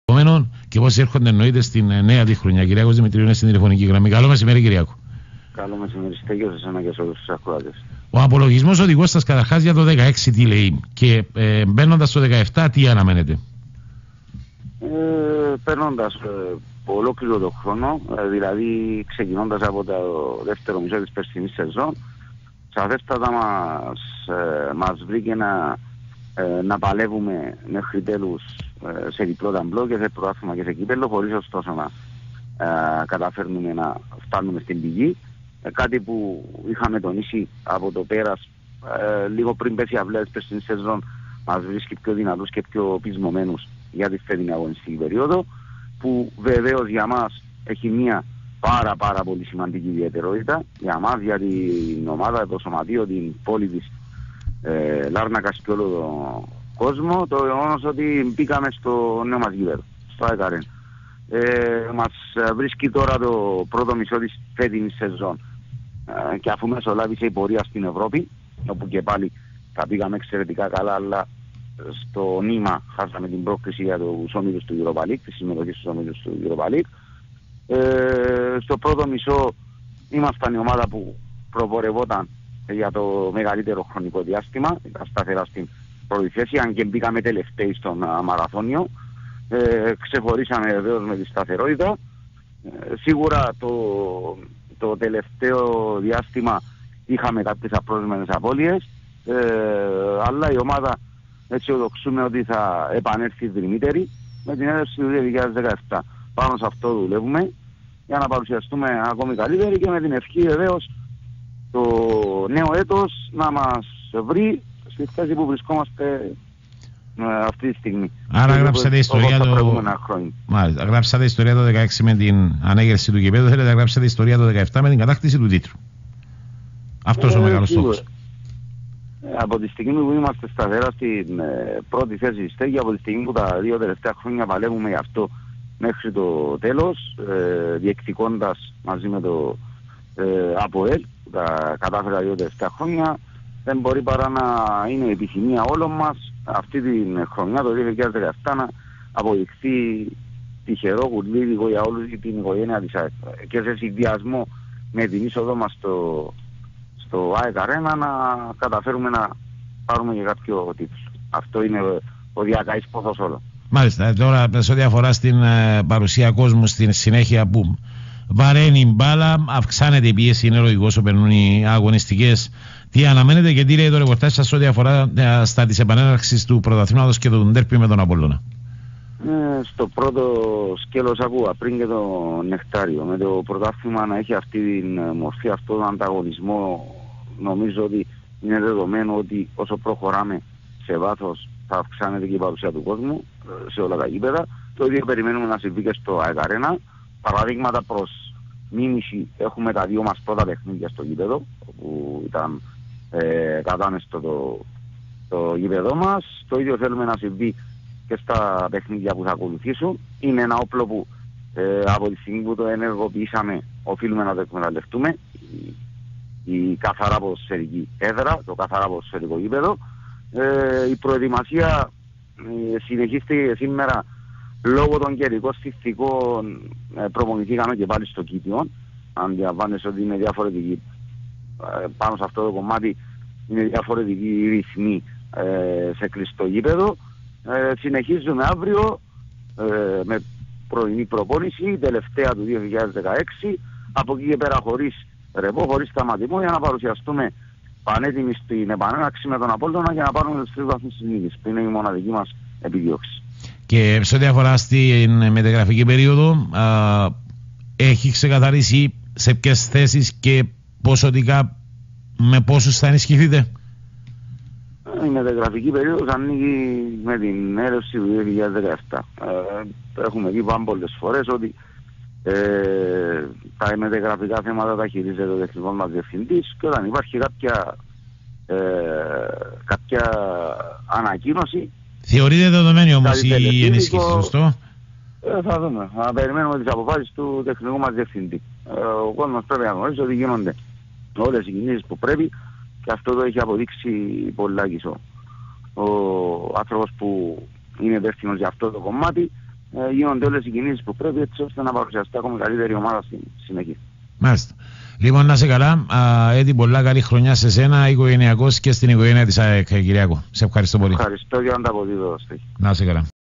Και πώς έρχονται εννοείται στην νέα τη χρονιά. Κυριάκος Δημητρίου είναι στην τηλεφωνική γραμμή. Καλό μεσημέρι, Κυριάκο. Καλό μεσημέρι, Στέγιο, σε εσένα και σε όλους τους ακροατές. Ο απολογισμός οδηγός σας καταρχάς για το 16 τι λέει και μπαίνοντας στο 17 τι αναμένετε? Παίρνοντας ολόκληρο το χρόνο, δηλαδή ξεκινώντας από το δεύτερο μισό της περσινής σεζόν, σαφέστατα μας βρήκε να παλεύουμε μέχρι τέλους σε διπλό ταμπλό και σε πρωτάθλημα και σε κύπελλο, χωρίς ωστόσο να καταφέρνουμε να φτάνουμε στην πηγή. Κάτι που είχαμε τονίσει από το πέρας λίγο πριν πέσει η αυλαία της περσινής σεζόν, μας βρίσκει πιο δυνατούς και πιο πεισμωμένους για τη φετινή αγωνιστική περίοδο, που βεβαίως για μας έχει μια πάρα πολύ σημαντική ιδιαιτερότητα για μας, για την ομάδα, το σωματείο, την πόλη της Λάρνακας και όλο τον κόσμο, το γεγονός ότι μπήκαμε στο νέο μας γήπεδο, στο ΑΕΚ Arena. Μας βρίσκει τώρα το πρώτο μισό της φετινής σεζόν και αφού μεσολάβησε η πορεία στην Ευρώπη, όπου και πάλι τα πήγαμε εξαιρετικά καλά, αλλά στο νήμα χάσαμε την πρόκριση για τους όμιλους του Europa League, τη συμμετοχή στους όμιλους του Europa League. Στο πρώτο μισό ήμασταν η ομάδα που προπορευόταν για το μεγαλύτερο χρονικό διάστημα, ήταν σταθερά στην πρώτη θέση, αν και μπήκαμε τελευταίοι στον μαραθώνιο. Ξεχωρίσαμε βεβαίως με τη σταθερότητα. Σίγουρα το τελευταίο διάστημα είχαμε κάποιες απρόσμενες απώλειες, αλλά η ομάδα αισιοδοξούμε ότι θα επανέλθει δρυμύτερη με την έλευση του 2017. Πάνω σε αυτό δουλεύουμε για να παρουσιαστούμε ακόμη καλύτεροι και με την ευχή βεβαίως το νέο έτος να μας βρει στη θέση που βρισκόμαστε αυτή τη στιγμή. Άρα γράψατε ιστορία γράψατε ιστορία το 16 με την ανέγερση του γηπέδου, θέλετε να γράψετε ιστορία το 17 με την κατάκτηση του τίτλου. Αυτός ο μεγάλος στόχος. Από τη στιγμή που είμαστε σταθερά στην πρώτη θέση της στέγη, από τη στιγμή που τα 2 τελευταία χρόνια παλεύουμε γι' αυτό μέχρι το τέλος, διεκδικώντας μαζί με το ΑΠΟΕΛ που τα κατάφερα 2 τελευταία χρόνια, δεν μπορεί παρά να είναι η επιθυμία όλων μας αυτή την χρονιά, το 2017, να αποδειχθεί τυχερό κουρλίδικο για όλους την οικογένεια της ΑΕΚ. Και σε συνδυασμό με την είσοδό μας στο ΑΕΚ Arena να καταφέρουμε να πάρουμε και κάποιο τίτλο. Αυτό είναι ο διακαής πόθος όλο. Μάλιστα. Τώρα σε ό,τι αφορά στην παρουσία κόσμου στην συνέχεια που βαραίνει η μπάλα, αυξάνεται η πίεση, είναι λογικό όσο περνούν οι αγωνιστικές. Τι αναμένετε και τι λέει το ρεπορτάζ σας ό,τι αφορά στα της επανέναρξης του πρωταθλήματος και του ντέρπι με τον Απόλλωνα? Στο πρώτο σκέλος ακούγα πριν και το Νεκτάριο, με το πρωτάθλημα να έχει αυτή την μορφή, αυτόν τον ανταγωνισμό, νομίζω ότι είναι δεδομένο ότι όσο προχωράμε σε βάθος θα αυξάνεται και η παρουσία του κόσμου σε όλα τα γήπεδα. Το ίδιο περιμένουμε να συμβεί και στο ΑΕΚ Arena. Παραδείγματα προς μίμηση έχουμε τα 2 μας πρώτα παιχνίδια στο γήπεδο, όπου ήταν κατάμεστο το γήπεδο μας. Το ίδιο θέλουμε να συμβεί και στα παιχνίδια που θα ακολουθήσουν. Είναι ένα όπλο που από τη στιγμή που το ενεργοποιήσαμε οφείλουμε να το εκμεταλλευτούμε. Η καθαρά ποδοσφαιρική έδρα, το καθαρά ποδοσφαιρικό γήπεδο. Η προετοιμασία συνεχίστηκε σήμερα λόγω των καιρικών συνθηκών. Προπονηθήκαμε και πάλι στο Κίτιο. Αν διαβάνεσαι ότι είναι διαφορετική πάνω σε αυτό το κομμάτι, είναι διαφορετική ρυθμή σε κλειστό γήπεδο. Συνεχίζουμε αύριο με πρωινή προπόνηση, τελευταία του 2016. Από εκεί και πέρα χωρίς ρεπό, χωρίς σταματημό, για να παρουσιαστούμε πανέτοιμοι στην επανέναρξη με τον Απόλλωνα για να πάρουμε τους 3 βαθμούς της νίκης, που είναι η μοναδική μας επιδίωξη. Και σε ό,τι αφορά στην μεταγραφική περίοδο, έχει ξεκαθαρίσει σε ποιες θέσεις και ποσοτικά με πόσους θα ενισχυθείτε? Η μεταγραφική περίοδος ανοίγει με την έλευση του 2017. Έχουμε δει πολλές φορές ότι τα μεταγραφικά θέματα τα χειρίζεται ο τεχνικός μας διευθυντής και όταν υπάρχει κάποια ανακοίνωση. Θεωρείται δεδομένη όμως η ενίσχυση, σωστό? Θα δούμε. Να περιμένουμε τις αποφάσεις του τεχνικού μας διευθυντή. Ο κόσμος πρέπει να γνωρίζει ότι γίνονται όλες οι κινήσεις που πρέπει και αυτό το έχει αποδείξει πολλάκις ο άνθρωπος που είναι υπεύθυνος για αυτό το κομμάτι. γίνονται όλες οι κινήσεις που πρέπει έτσι ώστε να παρουσιαστεί ακόμα καλύτερη ομάδα στη συνέχεια. Μάλιστα. Λοιπόν, να είσαι καλά. Έτη, πολλά καλή χρονιά σε σένα, οικογενειακός και στην οικογένεια της ΑΕΚ, Κυριάκο. Σε ευχαριστώ πολύ. Ευχαριστώ για να τα αποδίδω. Να είσαι καλά.